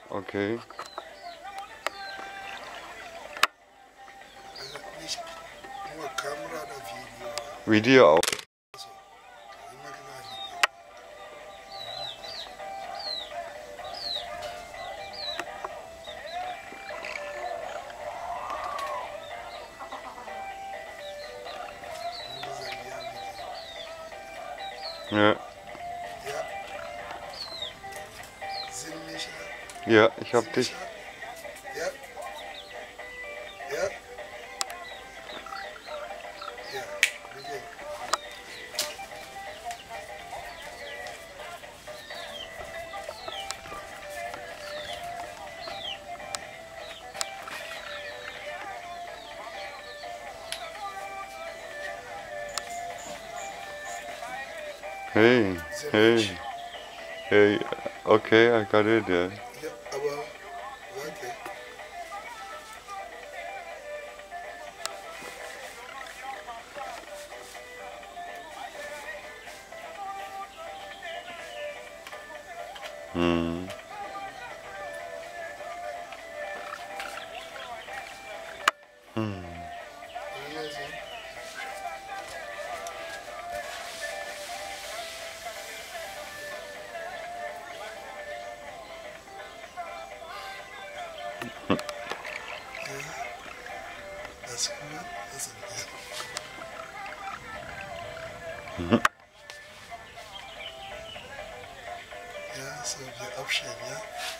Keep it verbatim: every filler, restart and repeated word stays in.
Okay. Also nicht nur Kamera oder Video. Video auch. Also, immer gesagt Video. Ja. Ja. Sind mich. Ja, ich hab dich. Ja. Ja. Ja. Video. Hey, hey, hey. Okay, I got it. Yeah. Ja, aber warte. Hmm. Hmm. Also, ja. Das ist gut. Das ist gut. Ja, so wir abstellen, ja.